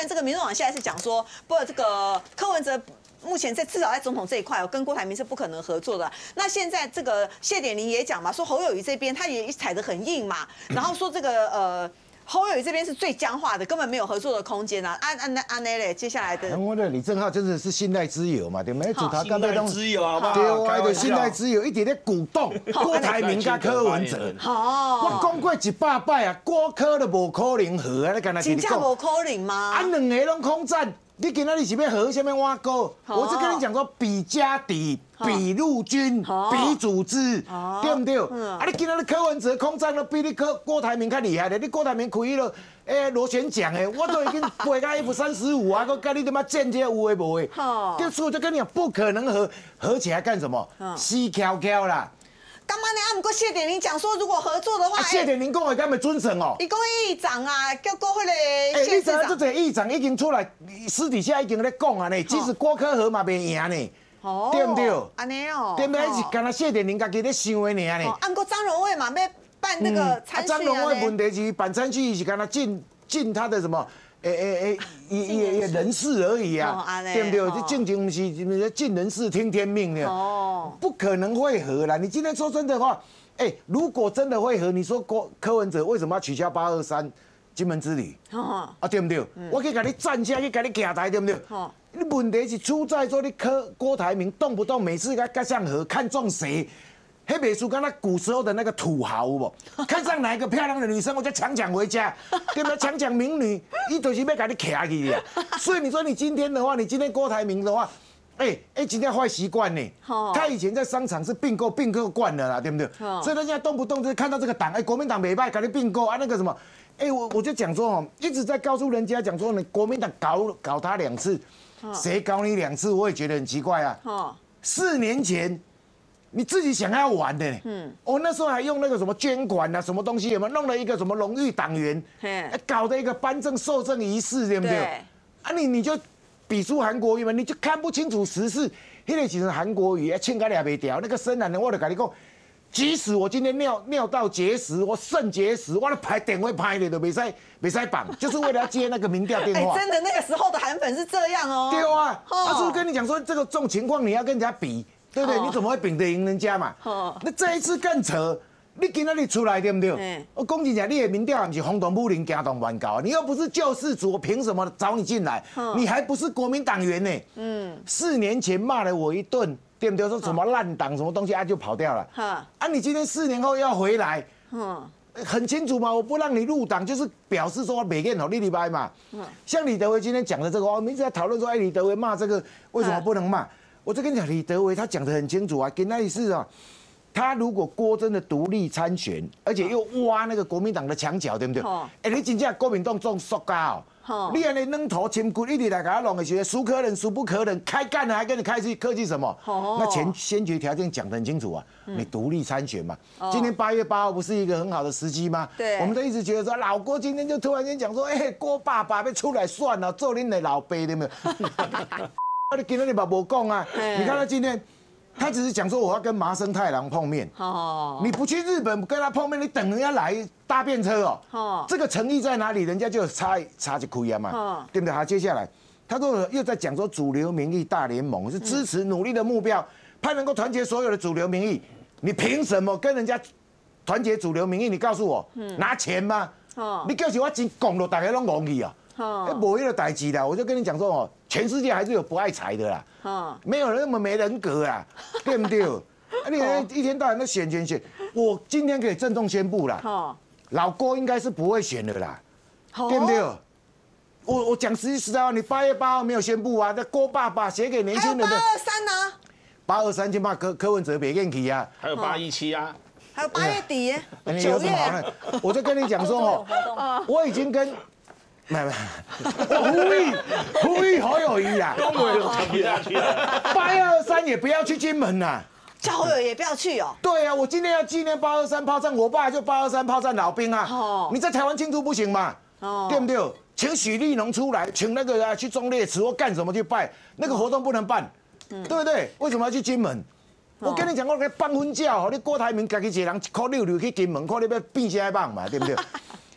然这个民众党现在是讲说，不，这个柯文哲。目前至少在总统这一块，跟郭台铭是不可能合作的。那现在这个谢点玲也讲嘛，说侯友宜这边他也踩得很硬嘛，然后说这个侯友宜这边是最僵化的，根本没有合作的空间啊。安内嘞，接下来的， 我的李正浩真的是信赖之友嘛，对不对？主他信赖之友好不好？ 对，就信赖之友，一直在鼓动郭台铭跟柯文哲。我讲过100摆啊，郭柯都无可能和啊，你敢若真正无可能吗？ 啊，两个拢空战。你今仔日是要和什么挖沟？我是跟你讲说，比家底、比陆军、比组织，对不对？啊，你今仔日柯文哲空战都比你郭台铭较厉害的，你郭台铭开了螺旋桨的，我都已经飞到 F-35啊，我跟你他妈间接有诶无诶？所以我就跟你讲，不可能合起来干什么？死翘翘啦！ 干嘛呢？啊，不过谢点玲讲说，如果合作的话， 谢点玲讲的敢咪准成哦？ 伊讲议长啊，叫过迄个县市长。 这个议长已经出来，私底下已经在讲啊呢。即使郭柯和嘛袂赢呢，对不对？ 安尼哦， 对不对？是干那谢点玲家己在想的尔呢。 按过张荣惠嘛，要办那个参选啊。 张荣惠问题是办参选是干那进他的什么？也人事而已啊，对不对？这正经不是尽人事听天命的，不可能会合啦。你今天说真的话，如果真的会合，你说柯文哲为什么要取消823金门之旅？啊，对不对？我可以给你站下去，给你站台，对不对？你问题是出在说你郭台铭动不动每次跟上合，看中谁？黑美术跟他古时候的那个土豪不，看上哪一个漂亮的女生，我就强回家，对不对？强民女，一就是要给你卡去的。所以你说你今天的话，你今天郭台铭的话，今天坏习惯呢。他以前在商场是并购惯了啦，对不对？所以他现在动不动就看到这个党，国民党没败，给你并购啊，那个什么，我就讲说哦，一直在告诉人家讲说，你国民党搞他2次，谁搞你2次，我也觉得很奇怪啊。4年前。你自己想要玩的，我那时候还用那个什么捐款啊，什么东西有没有弄了一个什么荣誉党员，搞的一个颁证授证仪式，对不对？啊，你就比出韩国瑜嘛，你就看不清楚时事，那个其实韩国瑜欠个俩没掉，那个深蓝的我就跟你讲，即使我今天尿道结石，我肾结石，我的电话拍的都没使绑，就是为了要接那个民调电话。 真的那个时候的韩粉是这样哦。 对啊，他是不是跟你讲说这种情况你要跟人家比？对不对？你怎么会比得赢人家嘛？那这一次更扯，你今天你出来对不对？我讲真正，你的民调不是轰动武林、惊动乱搞，你又不是救世主，我凭什么找你进来？你还不是国民党员呢？4年前骂了我一顿，对不对？说什么烂党什么东西啊，就跑掉了。啊，你今天4年后要回来，很清楚嘛，我不让你入党，就是表示说每个人好立白嘛。像李德维今天讲的这个，我们一直在讨论说，李德维骂这个为什么不能骂？我就跟你讲，李德维他讲得很清楚啊，跟那意思啊，他如果郭真的独立参选，而且又挖那个国民党的墙角，对不对？你真正国民党中塑胶，你安尼扔头亲骨，一直来给他弄的时候，孰可忍孰不可忍，开干了还跟你客气什么？那先决条件讲得很清楚啊，你独立参选嘛。今天8月8号不是一个很好的时机吗？对，我们都一直觉得说老郭今天就突然间讲说，郭爸爸要出来算了，做恁的老爸，对没有？你今天你把我讲啊，你看他今天，他只是讲说我要跟麻生太郎碰面。你不去日本跟他碰面，你等人家来搭便车哦。这个诚意在哪里？人家就差一亏啊嘛，对不对？好，接下来他又在讲说主流民意大联盟是支持努力的目标，他能够团结所有的主流民意。你凭什么跟人家团结主流民意？你告诉我，拿钱吗？你叫是我钱讲了，大家拢忘记啊。没那个代志啦，我就跟你讲说哦，全世界还是有不爱财的啦，没有人那么没人格啊，对不对？你一天到晚都选，我今天可以郑重宣布啦，老郭应该是不会选的啦，对不对？我讲实在话，你8月8号没有宣布啊，那郭爸爸写给年轻人的 823呢 ？823就骂柯文哲别愿意啊， 还有817啊， 还有8月底 ，9月，有什么好呢？我就跟你讲说哦，我已经跟。没，我呼吁侯友宜啦， 都没有讲不下去了。 823也不要去金门啦， 叫侯友宜也不要去哦。 对啊，我今天要纪念823炮战，我爸就823炮战老兵啊。你在台湾庆祝不行嘛？对不对？请许立农出来，请那个去忠烈祠或干什么去拜，那个活动不能办，对不对？为什么要去金门？我跟你讲，我给办婚假，你郭台铭自己一个人1.66块去金门，看你要变啥棒嘛，对不对？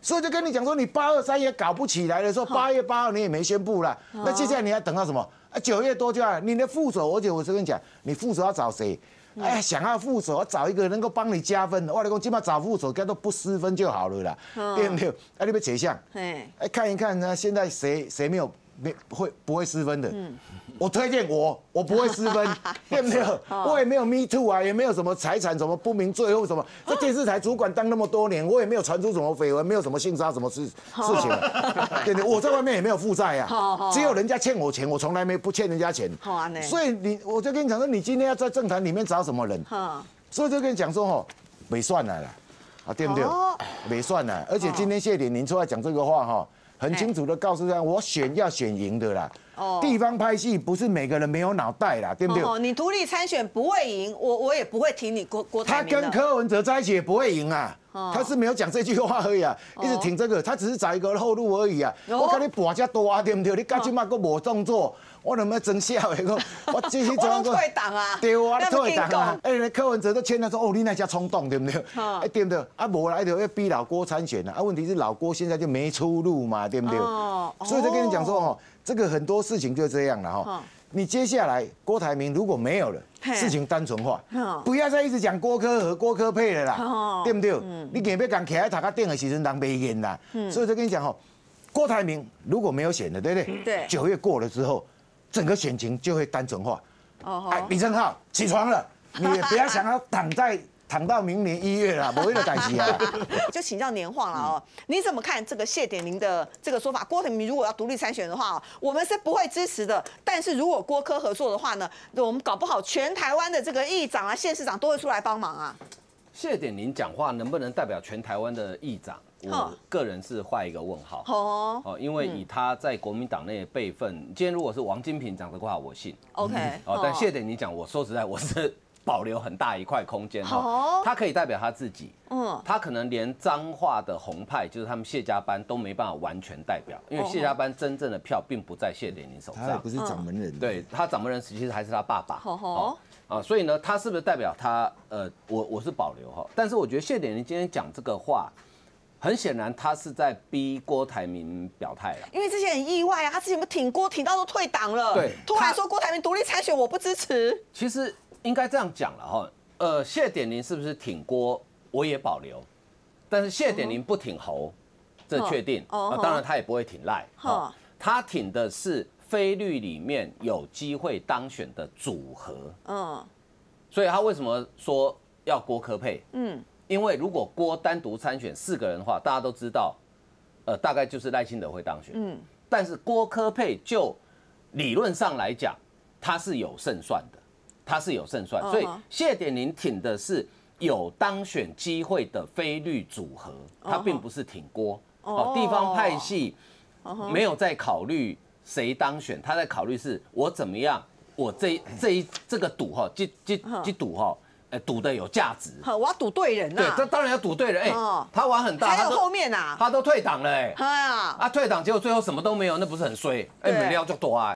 所以就跟你讲说，你823也搞不起来的时候，8月8号你也没宣布了，那接下来你还等到什么？9月多就要你的副手，而且我是跟你讲，你副手要找谁？哎，想要副手，要找一个能够帮你加分的。我来讲，起码找副手，该都不失分就好了啦，对不对？啊，你要谁像？哎，看一看呢，现在谁没有不会失分的？我推荐我不会失分，对不对？我也没有 me too 啊，也没有什么财产什么不明罪或什么。这电视台主管当那么多年，我也没有传出什么绯闻，没有什么性骚扰什么事情，对不对？我在外面也没有负债啊，只有人家欠我钱，我从来不欠人家钱。所以我就跟你讲说，你今天要在政坛里面找什么人？所以就跟你讲说，吼，没算了啦，啊，对不对？没算了，而且今天谢点您出来讲这个话，哈。很清楚的告诉他，我要选赢的啦。地方拍戏不是每个人没有脑袋啦，对不对？ 你独立参选不会赢，我也不会挺你郭台铭的。 他跟柯文哲在一起也不会赢啊。他是没有讲这句话而已啊，一直挺这个，他只是找一个后路而已啊。我跟你搏这多啊，对不对？你到今嘛都无动作，我能不能真笑的？我继续装退党啊， 对啊，退党啊。哎，柯文哲都签了说，哦，你那家冲动，对不对？哎，对不对？啊，无来就要逼老郭参选啊。问题是老郭现在就没出路嘛，对不对？所以就跟你讲说，哦，这个很多事情就这样了哈。你接下来郭台铭如果没有了，事情单纯化，不要再一直讲郭科和郭科配了啦，对不对？你硬要讲徛在头壳顶的时阵，人袂演啦。所以就跟你讲吼，郭台铭如果没有选了，对不对？对。9月过了之后，整个选情就会单纯化。哎，李正皓起床了，你也不要想要躺到明年1月啦，没那个代志啊。 就请教年晃了哦，你怎么看这个谢点玲的这个说法？郭台铭如果要独立参选的话，我们是不会支持的。但是如果郭柯合作的话呢，我们搞不好全台湾的这个议长啊、县市长都会出来帮忙啊。 谢点玲讲话能不能代表全台湾的议长？我个人是画一个问号。哦，因为以他在国民党内的辈分，今天如果是王金平讲的话，我信。 OK。 但谢点玲讲，我说实在，我是保留很大一块空间哈，他可以代表他自己，他可能连彰化的红派，就是他们谢家班都没办法完全代表，因为谢家班真正的票并不在谢点玲手上， 他不是掌门人， 对他掌门人其实还是他爸爸，所以呢，他是不是代表他？我是保留哈，但是我觉得谢点玲今天讲这个话，很显然他是在逼郭台铭表态了， 因为这些很意外啊，他之前不挺郭挺到都退党了， 对， 突然说郭台铭独立参选，我不支持， 其实。应该这样讲了哈，谢点玲是不是挺郭，我也保留，但是谢点玲不挺侯，这确定，当然他也不会挺赖，他挺的是非绿里面有机会当选的组合，所以他为什么说要郭柯配？因为如果郭单独参选4个人的话，大家都知道，大概就是赖清德会当选，但是郭柯配就理论上来讲，他是有胜算的。他是有胜算，所以谢点玲挺的是有当选机会的非绿组合，他并不是挺郭。地方派系没有在考虑谁当选，他在考虑是我怎么样，我这个赌哈，这赌哈，赌的有价值。 我要赌对人啊。 对，这当然要赌对人。他玩很大， 还有后面啊， 他都退党了退党结果最后什么都没有，那不是很衰？没料就多啊。